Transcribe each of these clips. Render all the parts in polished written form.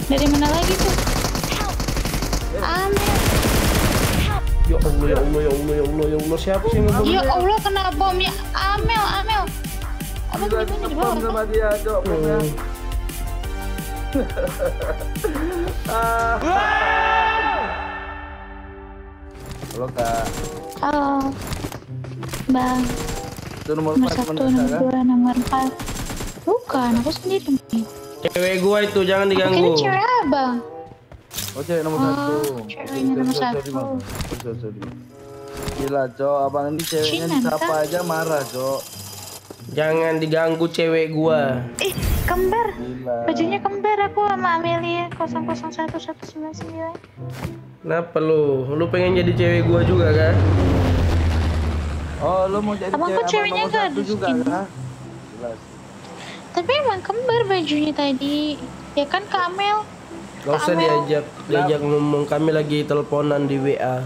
Dari mana lagi tuh? Amel. Ya Allah, ya Allah, ya Allah, ya Allah, ya Allah, siapa sih yang ngebom? Ya Allah, kena bomnya. Amel. Abang Gila, gimana di ngebom bawah? sama dia, Cok. bomnya. Halo, Kak. Halo. Bang. Itu nomor Nomor 4 1, mana, nomor Kak? 2, nomor 4. Bukan, aku sendiri. Cewek gua itu jangan Aku kira diganggu. cewek abang. Oh, cewek nomor Oh, 1. ceweknya nomor 1. Sorry. Gila, Cok. Abang ini ceweknya Cinan, disapa Kak? aja marah, Cok. Jangan diganggu cewek gua. Kembar. Gila. Bajunya kembar aku sama Amelia 001199. Kenapa lu? Lu pengen jadi cewek gua juga kan? Oh, lu mau jadi Abang cewek kok ceweknya nomor nggak 1 ada juga, skin? Kak? Jelas. Tapi emang kembar bajunya tadi. Ya kan Kamel? Gak usah Amel. diajak ngomong, kami lagi teleponan di WA.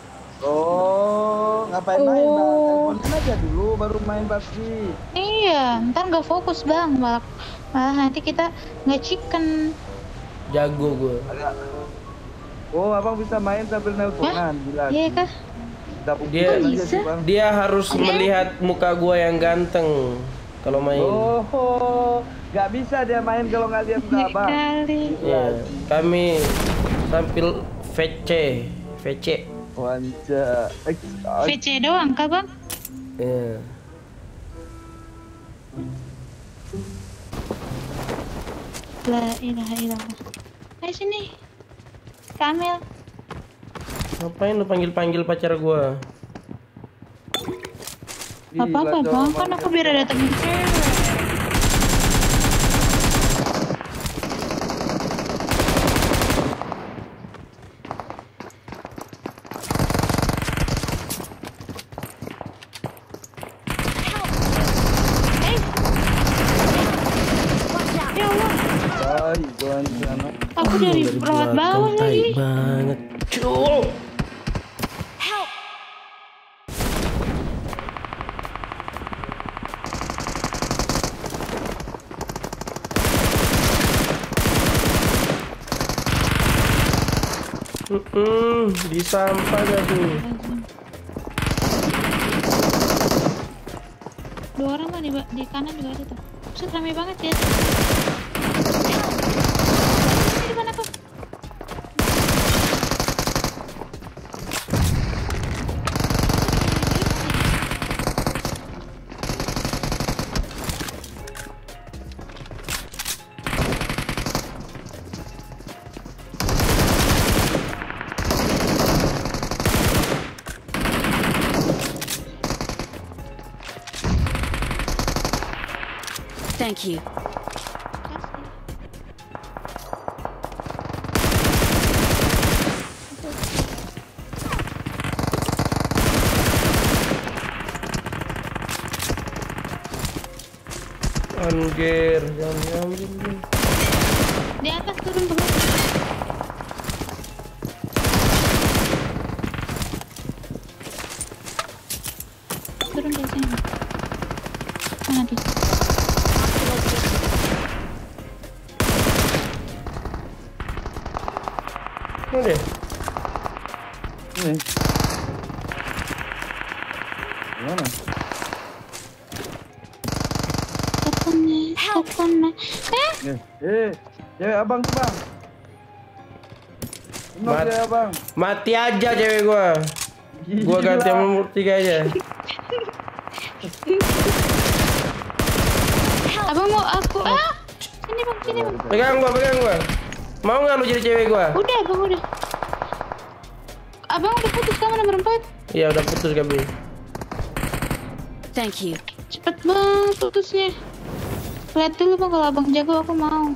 Oh, ngapain main, Bang? Oh. Teleponin aja dulu baru main PUBG. Iya, ntar nggak fokus bang. Malah nanti kita nggak chicken. Jago gua. Agak. Oh, Abang bisa main sambil nelponan, gila. Iya kah? Kita Dia- buktikan aja bisa. sih, Bang. Dia harus melihat muka gua yang ganteng kalau main. Oh, nggak bisa dia main kalau nggak lihat muka Abang. Kali. Iya, kami tampil VC. Wanja. VC doang kah bang? Iya. La ilaha illallah. Ayo sini. Kamel. Ngapain lu panggil pacar gua? Apa-apa bang, kan aku biar ada temen cewek. Ya Allah, aku dari perawat bawah lagi. banget. Cuk. Di sampah gak tuh? Dua orang mah di kanan juga ada tuh. Buset, rame banget ya. Ini di mana kok? Thank you. Anjir, jangan ambil. Di atas turun ke bawah. Turun dari sini. Mana tuh? Ini deh. Ini. Gimana? Tekunnya. Cewek Abang tuh, Bang. Benar Mat- ya, Abang. Mati aja cewek gua. Gua ganti yang nomor 3 aja. Abang mau aku? Sini bang, sini bang. Pegang gua. Mau nggak lu jadi cewek gua? Udah bang, udah. Abang udah putus kamu nomor 4. Iya udah putus kami. Thank you. Cepet bang putusnya. Lihat dulu bang, kalau abang jago aku mau.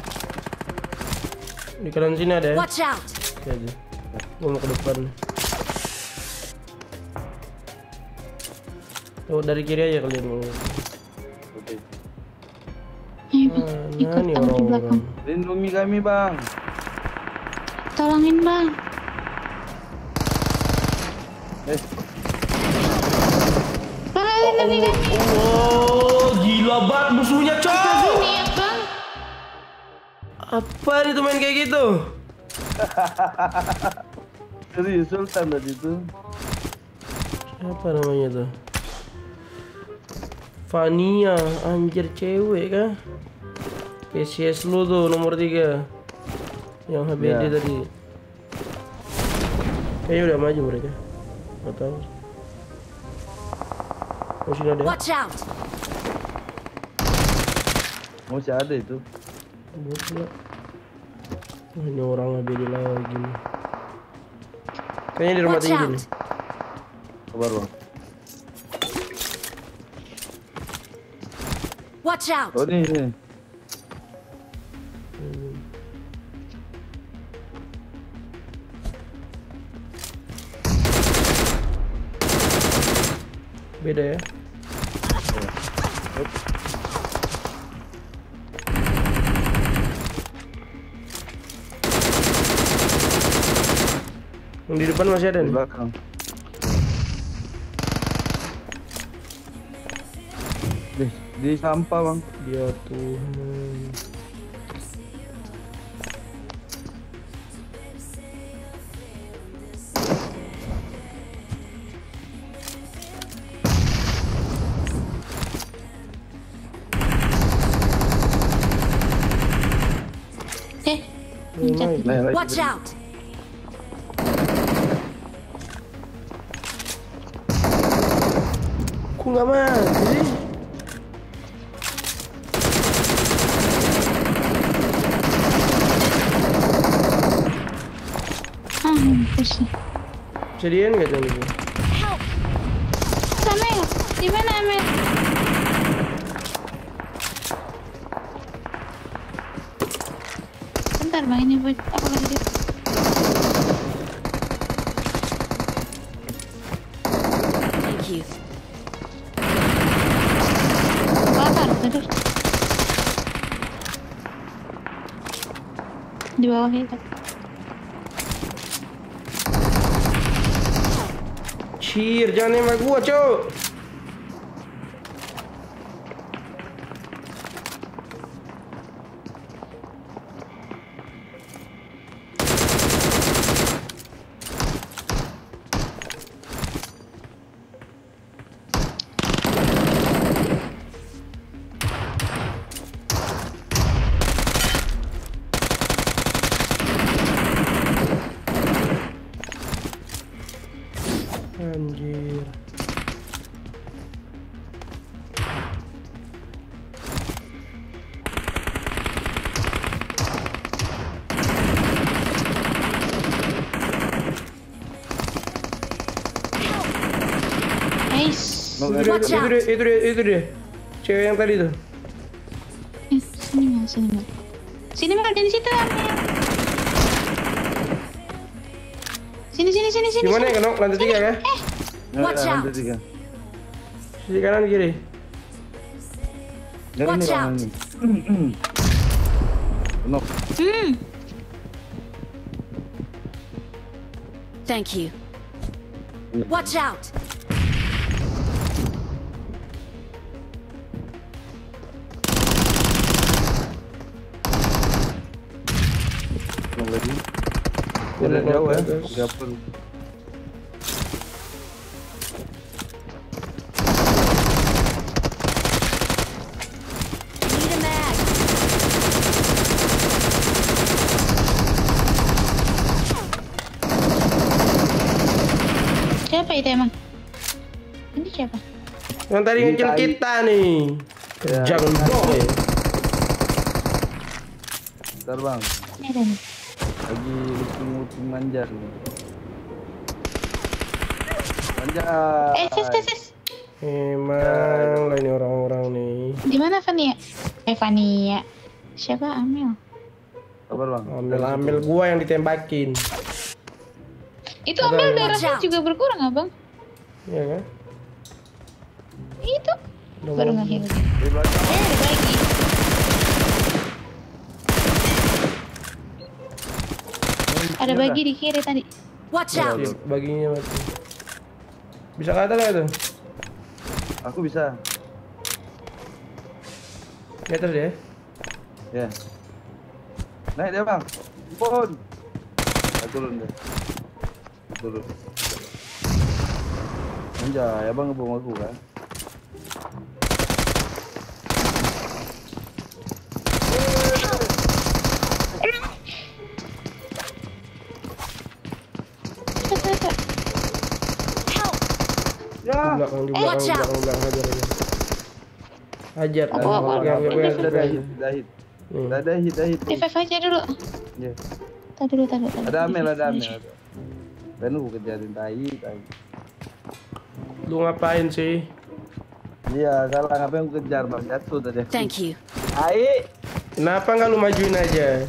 Di kanan sini ada ya. Watch out. Oke aja. Gua mau ke depan. Oh dari kiri aja kalian mau. Oke. Ayo bang, ikut Mana nih aku di belakang. orang-orang? Lindungi kami, Bang. Tolongin bang. Lindungi kami. Oh gila banget musuhnya cok. Ini ya bang. Apa itu main kayak gitu? Serius Sultan tadi tuh. Apa namanya tuh? Fania, anjir cewek kah? PCS lu tuh nomor 3 yang HBD Ya. tadi. Kayaknya udah maju mereka. Gak tahu. Oh sini ada. Watch out! Masih ada itu. Buat pula. Oh, ini orang HBD lagi nih. Kayaknya di rumah Watch tinggi out. nih. Kabar bang. Watch out! Oh ini. Beda ya. Yang di depan masih ada Di nih. belakang. Di sampah bang. Ya Tuhan. Mencet. Watch out! Kok nggak mati sih? Mampus nih. Jadian nggak tuh ini? Sama ya? Di mana Amel? Bentar bang, ini buat apa lagi dia? Thank you. Bakar terus. Di bawah itu. Cir, jangan nembak gua, cok. Anjir. Nice. Watch out. Itu dia. Cewek yang tadi tuh. Sini mal, sini mal. Sini mal, dari situ Amel. Sini. Di mana ya, Kenok? Lantai 3 ya? Watch out. Lantai 3. Sisi kanan kiri. Dari Watch ini bang out. ini. Nok. Thank you. Watch out! Nok lagi. Udah Udah jauh ya. atas. 30. Need a mag. Siapa itu emang? Ini siapa? Yang tadi ngecil Ini kita nih. Ya. Jangan boy. Bentar bang. Ini ada nih. Lagi lucu-lucu manjar nih. Manjar. Ses. Emang lah ini orang-orang nih. Di mana Fania? Fania. Siapa Amel? Kabar bang. Ambil gua yang ditembakin. Itu Ada Amel yang- darahnya juga berkurang abang. Iya kan? Itu Udah baru mau- ngeheal. Di belakang. Ada lagi. Ada bagi di kiri tadi. Watch out! Sip, baginya mati. Bisa ke atas nggak tuh? Aku bisa. Di atas ya? Ya. Naik dia bang. Pun. Turun deh. Turun. Anjay, abang ngebom aku kan. Ya. Di Watch out. belakang. Hajar. Apa? Dah hit. Dah hit. Revive aja dulu. Ya. Tadi dulu. Ada Amel. Dan lu kejarin tai. Lu ngapain sih? Iya, salah ngapain aku kejar bang, jatuh tadi. Thank you. Ai. Kenapa nggak lu majuin aja?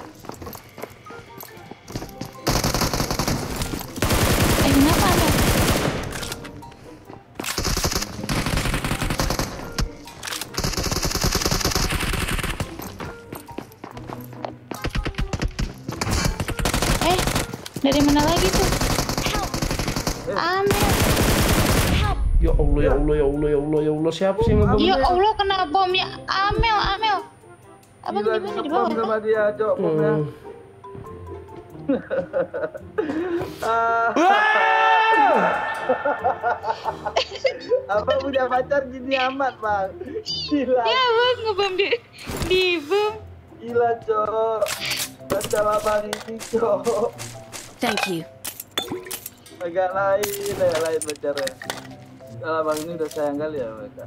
Kenapa ada? Dari mana lagi tuh? Amel. Ya Allah, siapa sih ngebom? Ya Allah, kena bom ya. Amel. Abang Gila, gimana di bawah? sama dia, Cok, bomnya. Apa punya pacar gini amat, Bang? Gila. Ya bang, ngebom di bom. Gila, Cok. Pacar abang ini, Cok. Thank you. Agak lain pacarnya. Kalau abang ini udah sayang kali ya mereka.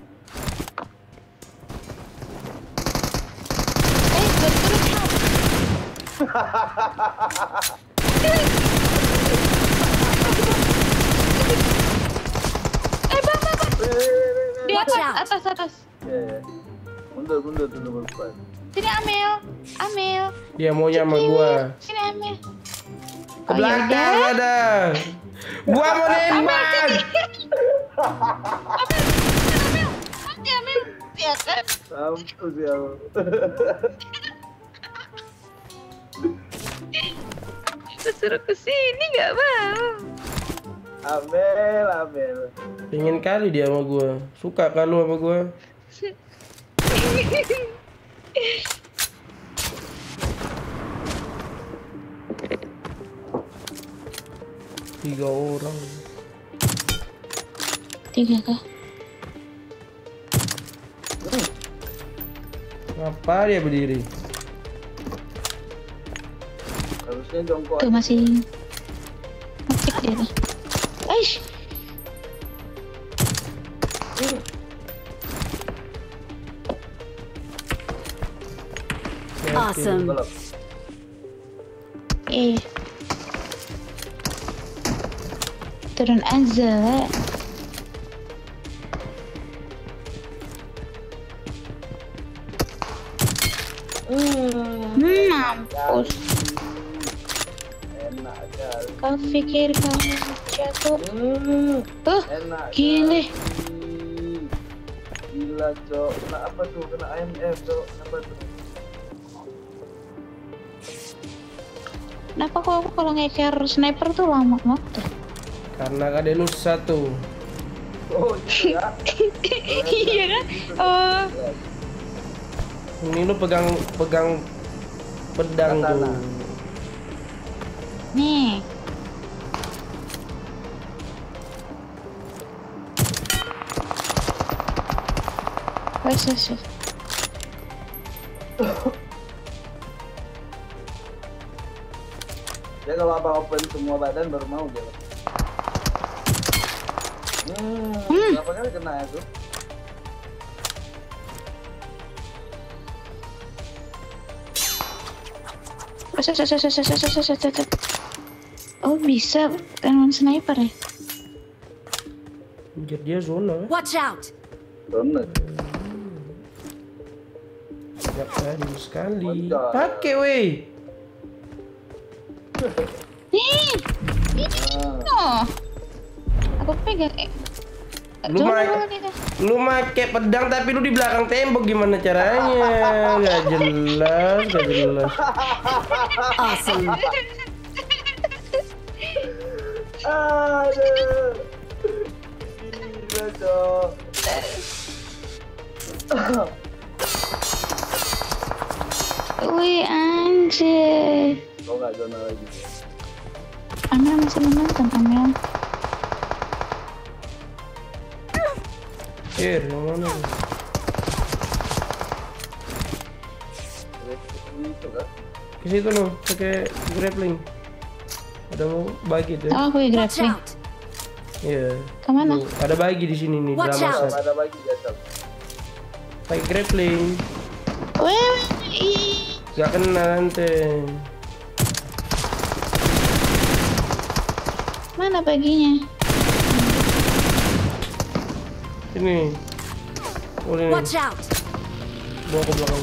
Bang. Di Watch out. atas. Ya. Mundur dulu berdepan. Sini Amel. Dia maunya sama gua. Sini Amel. Ke belakang ada. Gua mau nembak. Amel. Ya kan? Mampus ya. Suruh kesini nggak mau. Amel. Pengen kali dia sama gua. Suka kan lu sama gua? Tiga orang. 3 kah? Ngapa dia berdiri? Harusnya jongkok. Tuh masih aktif dia tuh. Aish. Awesome. Turun aja. Mampus. Enak kali. Kau pikir kamu jago? Enak. Gile. Gila, Cok. Kena apa tuh? Kena AMF, Cok. Apa tuh? Kenapa kok aku kalau ngeker sniper tuh lama waktu? Karena ada lu satu. Oh, gitu ya. Iya kan? Oh, Ini lu pegang pedang Katana. tuh. nih. Wes. Ya kalau abang open semua badan baru mau dia. Berapa kali kena ya tuh? Oh bisa tanaman sniper ya? Anjir, dia zona. Watch out. Bener. Ya kan sekali. Mantap. Pakai weh. Nih, oh, aku pegang. Lu make pedang tapi lu di belakang tembok, gimana caranya? Gak jelas. Awesome. Aduh. Gila, Cok. Wih anjir. Oh nggak zona lagi. Amel masih menonton Amel. Yang mana? Itu kan? Ke situ loh, pakai grappling. Ada mau bagi tuh. Oh, aku Watch grappling. out! Iya. Kemana? Tuh, ada bagi di sini nih Watch dalam out. set. Ada lagi jatuh. Pakai grappling. Wih, ih. Gak kena nanti. Mana baginya? Sini. Oh ini. Watch out! Bawa ke belakang.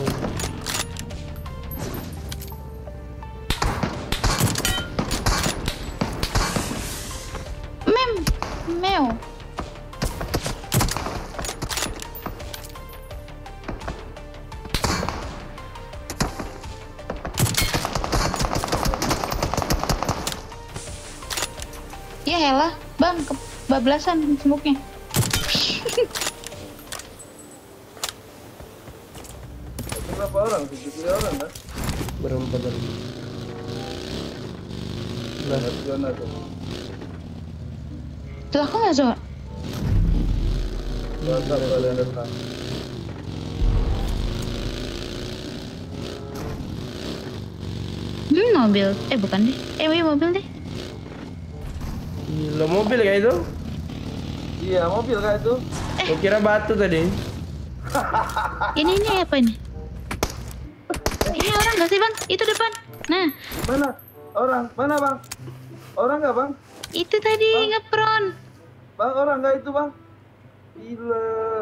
Meo. Ya elah, bang, kebablasan smoke-nya. Berapa orang? 73 orang kan? Berempat tadi. Nah, Zona tuh. Tuh aku nggak Zo. Zona pada datang. Mobil. Bukan deh. Iya mobil deh. gila mobil kayak itu. Iya mobil kayak itu. Gua kira batu tadi. Ini apa ini? Ini orang nggak sih bang? Itu depan. Nah, Mana? Orang? Mana bang? Orang nggak bang? itu tadi Bang. ngepron. Bang orang nggak itu bang? Gila.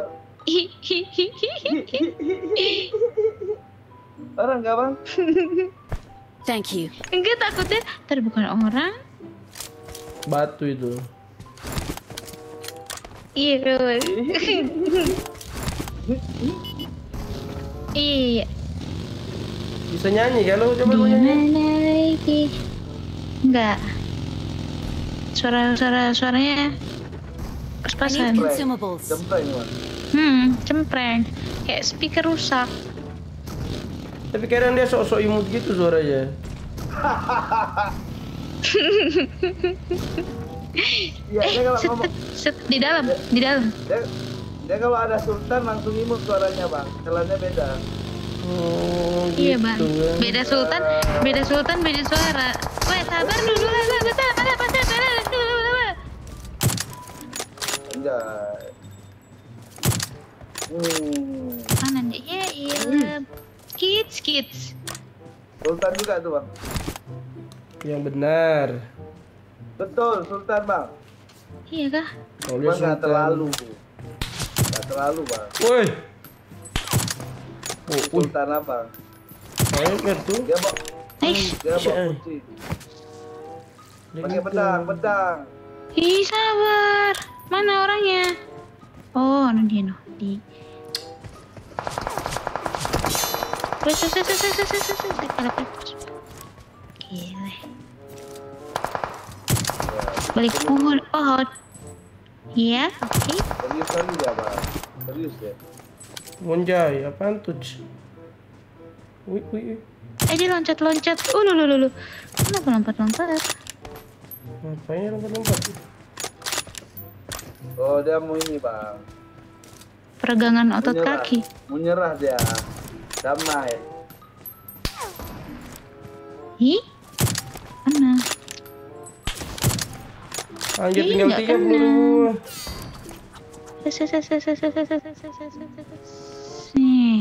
Orang nggak bang? Thank you. Enggak takutnya tadi bukan orang. Batu itu. Iya. Iya. Bisa nyanyi kan lu? Coba lu nyanyi. Gimana lagi? Enggak. Suaranya I need pas-pasan. consumables. Jempreng bang. Cempreng. Kayak speaker rusak. Tapi kadang dia sok-sok imut gitu suaranya. Iya dia kalau ngomong Di dalam. dia kalau ada sultan langsung imut suaranya bang. Jalannya beda. Oh, Iya gitu bang. kan. Beda sultan, beda suara. Weh sabar dulu lah, bentar. Enggak. Mana dia? Ya iya. Kids. Sultan juga tuh bang. Yang benar. Betul sultan bang. Iya kah? Kalau dia Cuma nggak sultan. terlalu. Nggak terlalu bang. Woi. Oh, Sultan apa? kayak tuh. Dia bawa Syai. kunci. Dia Pakai gitu. pedang. Ih sabar. Mana orangnya? Oh, dia no. Di. Wes. Gile. Balik pohon. Oh. Iya, oke. Serius kali dia bang. Serius ya. Monjay, apaan tuh? Wih. Dia loncat. Lulu. Kenapa lompat? Ngapain lompat-lompat? Oh dia mau ini bang. Peregangan otot Menyerah. kaki. Mau nyerah dia. Damai. Ih? Mana? Anjir Ih, tinggal nggak 30 kena. ribu. Nih.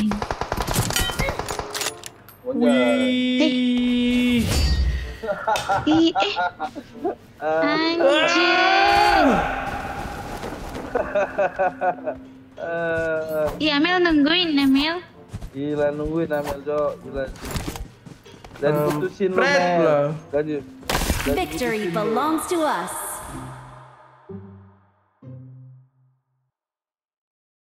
Mau nyerah. Wih. Anjir. Iya, Amel nungguin, Amel. Gila nungguin Amel Jo. Gila. Dan putusin lo Pret Mel. lah. Dan Victory belongs to us.